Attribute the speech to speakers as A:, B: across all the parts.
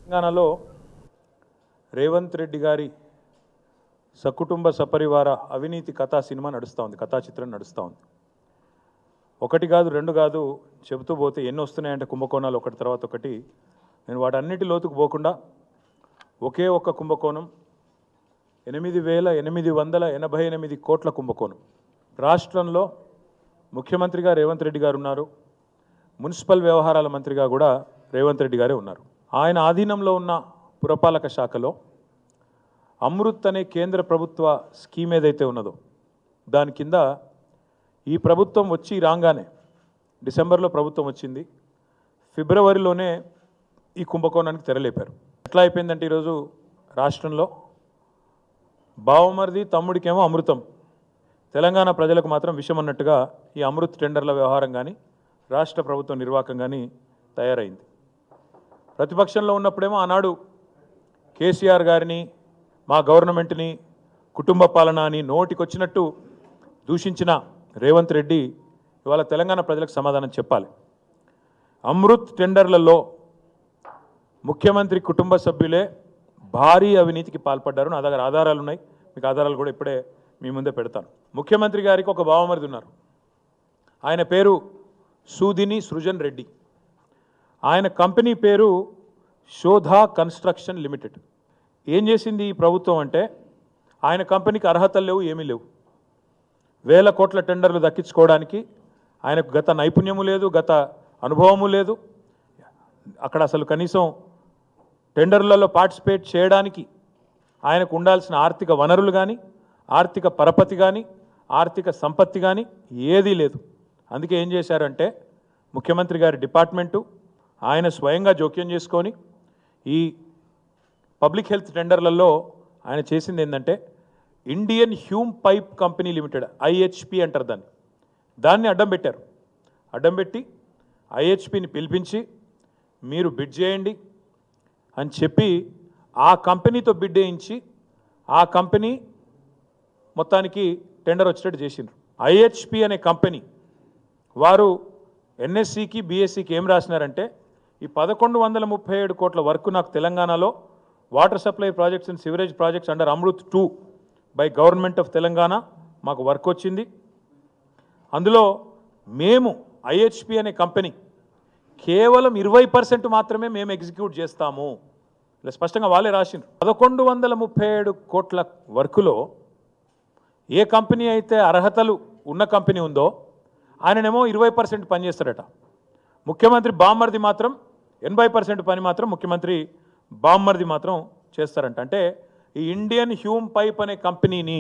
A: తెలంగాణలో రేవంత్ రెడ్డి గారి సకుటుంబ సపరివార అవినీతి కథా సినిమా నడుస్తూ ఉంది, కథా చిత్రం నడుస్తూ ఉంది. ఒకటి కాదు రెండు కాదు చెబుతూ పోతే ఎన్ని వస్తున్నాయంటే కుంభకోణాలు ఒకటి తర్వాత ఒకటి. నేను వాటన్నిటి లోతుకు పోకుండా ఒకే ఒక్క కుంభకోణం 8,888 కోట్ల కుంభకోణం. రాష్ట్రంలో ముఖ్యమంత్రిగా రేవంత్ రెడ్డి గారు ఉన్నారు, మున్సిపల్ వ్యవహారాల మంత్రిగా కూడా రేవంత్ రెడ్డి గారే ఉన్నారు. ఆయన ఆధీనంలో ఉన్న పురపాలక శాఖలో అమృత్ అనే కేంద్ర ప్రభుత్వ స్కీమ్ ఏదైతే ఉన్నదో దాని కింద ఈ ప్రభుత్వం వచ్చి రాగానే డిసెంబర్లో ప్రభుత్వం వచ్చింది, ఫిబ్రవరిలోనే ఈ కుంభకోణానికి తెరలేపారు. ఎట్లా అయిపోయిందంటే ఈరోజు రాష్ట్రంలో బావమరిది తమ్ముడికేమో అమృతం, తెలంగాణ ప్రజలకు మాత్రం విషం అన్నట్టుగా ఈ అమృత్ టెండర్ల వ్యవహారం కానీ రాష్ట్ర ప్రభుత్వ నిర్వాహకం కానీ తయారైంది. ప్రతిపక్షంలో ఉన్నప్పుడేమో ఆనాడు కేసీఆర్ గారిని, మా గవర్నమెంట్ని కుటుంబ పాలన అని నోటికొచ్చినట్టు దూషించిన రేవంత్ రెడ్డి ఇవాళ తెలంగాణ ప్రజలకు సమాధానం చెప్పాలి. అమృత్ టెండర్లలో ముఖ్యమంత్రి కుటుంబ సభ్యులే భారీ అవినీతికి పాల్పడ్డారు. నా దగ్గర ఆధారాలు ఉన్నాయి, మీకు ఆధారాలు కూడా ఇప్పుడే మీ ముందే పెడతాను. ముఖ్యమంత్రి గారికి ఒక బావమరిది ఉన్నారు, ఆయన పేరు సూదిని సృజన్ రెడ్డి. ఆయన కంపెనీ పేరు శోధా కన్స్ట్రక్షన్ లిమిటెడ్. ఏం చేసింది ఈ ప్రభుత్వం అంటే ఆయన కంపెనీకి అర్హతలు లేవు, ఏమీ లేవు. వేల కోట్ల టెండర్లు దక్కించుకోవడానికి ఆయనకు గత నైపుణ్యము లేదు, గత అనుభవము లేదు. అక్కడ అసలు కనీసం టెండర్లలో పార్టిసిపేట్ చేయడానికి ఆయనకు ఉండాల్సిన ఆర్థిక వనరులు కానీ, ఆర్థిక పరపతి కానీ, ఆర్థిక సంపత్తి కానీ ఏదీ లేదు. అందుకే ఏం చేశారంటే ముఖ్యమంత్రి గారి డిపార్ట్మెంటు ఆయన స్వయంగా జోక్యం చేసుకొని ఈ పబ్లిక్ హెల్త్ టెండర్లలో ఆయన చేసింది ఏంటంటే Indian Hume pipe company limited, IHP అంటారు దాన్ని అడ్డం పెట్టారు. అడ్డం పెట్టి ఐహెచ్పిని పిలిపించి మీరు బిడ్ చేయండి అని చెప్పి ఆ కంపెనీతో బిడ్ వేయించి ఆ కంపెనీ మొత్తానికి టెండర్ వచ్చేటట్టు చేసిండ్రు. ఐహెచ్పి అనే కంపెనీ వారు ఎన్ఎస్సికి బిఎస్సికి ఏం రాసినారంటే ఈ 1137 కోట్ల వర్క్ నాకు తెలంగాణలో water supply projects and sewerage projects under Amrut 2 by government of Telangana మాకు వర్క్ వచ్చింది. అందులో మేము ఐహెచ్పి అనే కంపెనీ కేవలం 20% మాత్రమే మేము ఎగ్జిక్యూట్ చేస్తాము. ఇలా స్పష్టంగా వాళ్ళే రాసిండ్రు. 1137 కోట్ల వర్కులో ఏ కంపెనీ అయితే అర్హతలు ఉన్న కంపెనీ ఉందో ఆయననేమో 20% పనిచేస్తారట. ముఖ్యమంత్రి బామ్మర్ది మాత్రం 80% పని మాత్రం ముఖ్యమంత్రి బామ్మర్ది మాత్రం చేస్తారంట. అంటే ఈ ఇండియన్ హ్యూమ్ పైప్ అనే కంపెనీని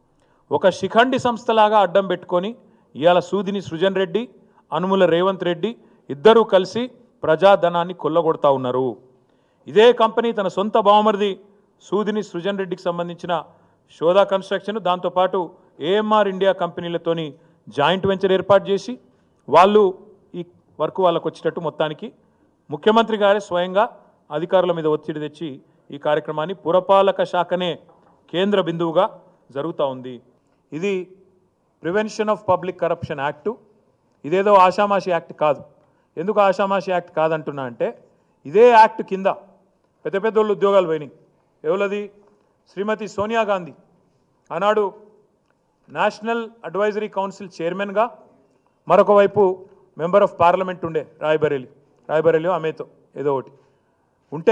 A: ఒక శిఖండి సంస్థలాగా అడ్డం పెట్టుకొని ఇవాళ సూదిని సృజన్ రెడ్డి, అనుముల రేవంత్ రెడ్డి ఇద్దరూ కలిసి ప్రజాధనాన్ని కొల్లగొడతా ఉన్నారు. ఇదే కంపెనీ తన సొంత బామ్మర్ది సూదిని సృజన్ రెడ్డికి సంబంధించిన శోధా కన్స్ట్రక్షన్, దాంతోపాటు ఏఎంఆర్ ఇండియా కంపెనీలతోని జాయింట్ వెంచర్ ఏర్పాటు చేసి వాళ్ళు ఈ వర్క్ వాళ్ళకు వచ్చేటట్టు మొత్తానికి ముఖ్యమంత్రి గారే స్వయంగా అధికారుల మీద ఒత్తిడి తెచ్చి ఈ కార్యక్రమాన్ని పురపాలక శాఖనే కేంద్ర బిందువుగా జరుగుతూ ఉంది. ఇది prevention of public corruption act. ఇదేదో ఆషామాషి యాక్ట్ కాదు. ఎందుకు ఆషామాషి యాక్ట్ కాదంటున్నా అంటే ఇదే యాక్ట్ కింద పెద్ద పెద్దోళ్ళు ఉద్యోగాలు పోయినాయి. ఎవరది? శ్రీమతి సోనియా గాంధీ ఆనాడు నేషనల్ అడ్వైజరీ కౌన్సిల్ చైర్మన్గా, మరొక వైపు మెంబర్ ఆఫ్ పార్లమెంట్ ఉండే రాయ్బరేలీ ఆమెతో ఏదో ఒకటి ఉంటే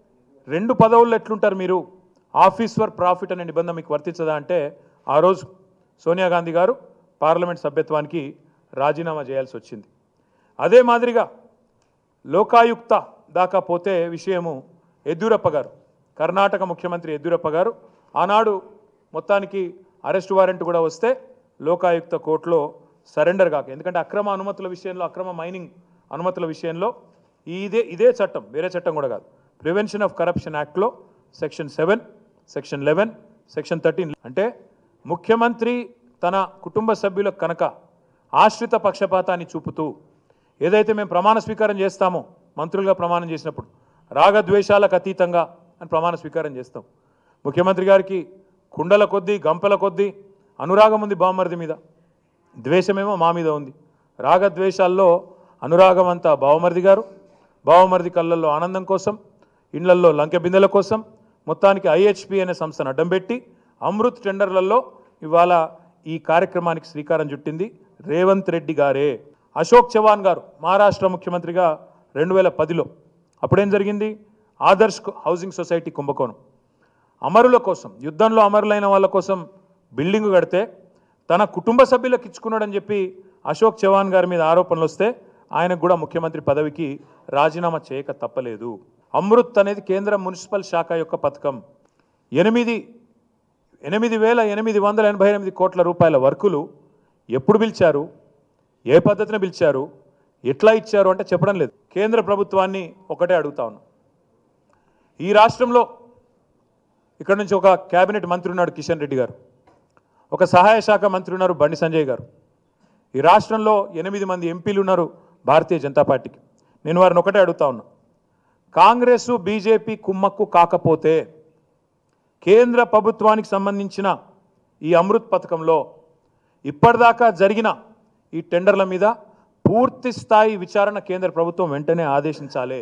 A: 2 పదవుల్లో ఎట్లుంటారు మీరు? ఆఫీస్ ఫర్ ప్రాఫిట్ అనే నిబంధన మీకు వర్తించదా అంటే ఆ రోజు సోనియా గాంధీ గారు పార్లమెంట్ సభ్యత్వానికి రాజీనామా చేయాల్సి వచ్చింది. అదే మాదిరిగా లోకాయుక్త దాకా పోతే విషయము యడ్యూరప్ప గారు, కర్ణాటక ముఖ్యమంత్రి యడ్యూరప్ప గారు ఆనాడు మొత్తానికి అరెస్ట్ వారెంట్ కూడా వస్తే లోకాయుక్త కోర్టులో సరెండర్ కాక, ఎందుకంటే అక్రమ అనుమతుల విషయంలో, అక్రమ మైనింగ్ అనుమతుల విషయంలో ఇదే చట్టం, వేరే చట్టం కూడా కాదు, ప్రివెన్షన్ ఆఫ్ కరప్షన్ యాక్ట్లో సెక్షన్ 7, సెక్షన్ 11, సెక్షన్ 13 అంటే ముఖ్యమంత్రి తన కుటుంబ సభ్యులకు కనుక ఆశ్రిత పక్షపాతాన్ని చూపుతూ ఏదైతే మేము ప్రమాణ స్వీకారం చేస్తామో మంత్రులుగా ప్రమాణం చేసినప్పుడు రాగద్వేషాలకు అతీతంగా అని ప్రమాణ స్వీకారం చేస్తాం. ముఖ్యమంత్రి గారికి కుండల కొద్దీ గంపల కొద్దీ అనురాగం ఉంది బామ్మర్ది మీద, ద్వేషమేమో మా మీద ఉంది. రాగద్వేషాల్లో అనురాగం అంతా బావమరిది గారు, బావమరిది కళ్ళల్లో ఆనందం కోసం ఇండ్లల్లో లంకె బిందెల కోసం మొత్తానికి ఐహెచ్పి అనే సంస్థను అడ్డం పెట్టి అమృత్ టెండర్లలో ఇవాళ ఈ కార్యక్రమానికి శ్రీకారం చుట్టింది రేవంత్ రెడ్డి గారే. అశోక్ చవాన్ గారు మహారాష్ట్ర ముఖ్యమంత్రిగా 2010లో అప్పుడేం జరిగింది? ఆదర్శ్ హౌసింగ్ సొసైటీ కుంభకోణం. అమరుల కోసం, యుద్ధంలో అమరులైన వాళ్ళ కోసం బిల్డింగ్ కడితే తన కుటుంబ సభ్యులకు ఇచ్చుకున్నాడని చెప్పి అశోక్ చవాన్ గారి మీద ఆరోపణలు వస్తే ఆయనకు కూడా ముఖ్యమంత్రి పదవికి రాజీనామా చేయక తప్పలేదు. అమృత్ అనేది కేంద్ర మున్సిపల్ శాఖ యొక్క పథకం. 8,888 కోట్ల రూపాయల వర్కులు ఎప్పుడు పిలిచారు, ఏ పద్ధతిని పిలిచారు, ఎట్లా ఇచ్చారు అంటే చెప్పడం లేదు. కేంద్ర ప్రభుత్వాన్ని ఒకటే అడుగుతా ఉన్నాం. ఈ రాష్ట్రంలో ఇక్కడ నుంచి ఒక కేబినెట్ మంత్రి ఉన్నాడు కిషన్ రెడ్డి గారు, ఒక సహాయ శాఖ మంత్రి ఉన్నారు బండి సంజయ్ గారు. ఈ రాష్ట్రంలో 8 మంది ఎంపీలు ఉన్నారు భారతీయ జనతా పార్టీకి. నేను వారిని ఒకటే అడుగుతా ఉన్నా, కాంగ్రెసు బీజేపీ కుమ్మక్కు కాకపోతే కేంద్ర ప్రభుత్వానికి సంబంధించిన ఈ అమృత్ పథకంలో ఇప్పటిదాకా జరిగిన ఈ టెండర్ల మీద పూర్తి స్థాయి విచారణ కేంద్ర ప్రభుత్వం వెంటనే ఆదేశించాలి.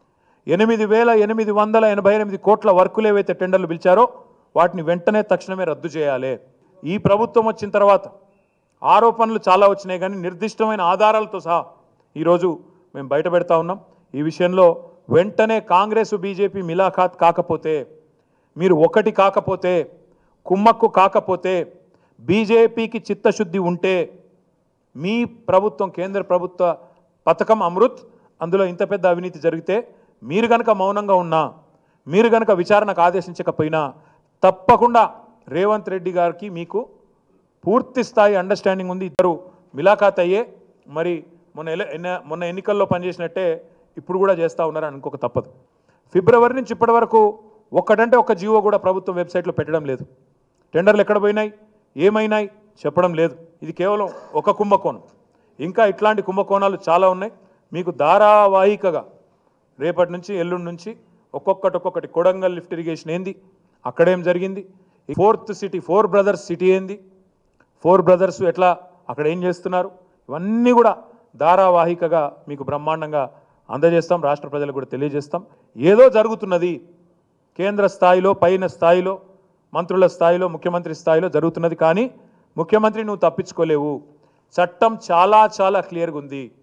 A: 8,888 కోట్ల వర్కులు ఏవైతే టెండర్లు పిలిచారో వాటిని వెంటనే తక్షణమే రద్దు చేయాలి. ఈ ప్రభుత్వం వచ్చిన తర్వాత ఆరోపణలు చాలా వచ్చినాయి, కానీ నిర్దిష్టమైన ఆధారాలతో సహా ఈరోజు మేము బయట పెడతా ఉన్నాం. ఈ విషయంలో వెంటనే కాంగ్రెసు బీజేపీ మిలాఖాత్ కాకపోతే, మీరు ఒకటి కాకపోతే, కుమ్మక్కు కాకపోతే, బీజేపీకి చిత్తశుద్ధి ఉంటే మీ ప్రభుత్వం, కేంద్ర ప్రభుత్వ పథకం అమృత్, అందులో ఇంత పెద్ద అవినీతి జరిగితే మీరు గనక మౌనంగా ఉన్నా, మీరు గనక విచారణకు ఆదేశించకపోయినా తప్పకుండా రేవంత్ రెడ్డి గారికి మీకు పూర్తి స్థాయి అండర్స్టాండింగ్ ఉంది. ఇద్దరు మిలాఖాత్ అయ్యే మరి మొన్న ఎన్నికల్లో పనిచేసినట్టే ఇప్పుడు కూడా చేస్తూ ఉన్నారని అనుకోక తప్పదు. ఫిబ్రవరి నుంచి ఇప్పటి వరకు ఒక్కటంటే ఒక్క జీవో కూడా ప్రభుత్వం వెబ్సైట్లో పెట్టడం లేదు. టెండర్లు ఎక్కడ పోయినాయి, ఏమైనాయి చెప్పడం లేదు. ఇది కేవలం ఒక కుంభకోణం. ఇంకా ఇట్లాంటి కుంభకోణాలు చాలా ఉన్నాయి. మీకు ధారావాహికగా రేపటి నుంచి ఎల్లుండి నుంచి ఒక్కొక్కటి కొడంగల్ లిఫ్ట్ ఇరిగేషన్ ఏంది, అక్కడేం జరిగింది, 4th సిటీ 4 బ్రదర్స్ సిటీ ఏంది, 4 బ్రదర్స్ ఎట్లా అక్కడ ఏం చేస్తున్నారు, ఇవన్నీ కూడా ధారావాహికగా మీకు బ్రహ్మాండంగా అందజేస్తాం, రాష్ట్ర ప్రజలకు కూడా తెలియజేస్తాం. ఏదో జరుగుతున్నది కేంద్ర స్థాయిలో, పైన స్థాయిలో, మంత్రుల స్థాయిలో, ముఖ్యమంత్రి స్థాయిలో జరుగుతున్నది. కానీ ముఖ్యమంత్రి నువ్వు తప్పించుకోలేవు. చట్టం చాలా చాలా క్లియర్గా ఉంది.